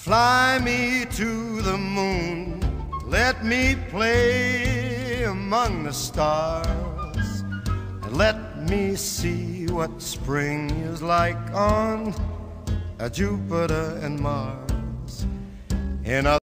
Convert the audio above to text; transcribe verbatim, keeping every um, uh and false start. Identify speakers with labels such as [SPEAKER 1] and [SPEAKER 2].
[SPEAKER 1] Fly me to the moon, let me play among the stars, and let me see what spring is like on Jupiter and Mars. In other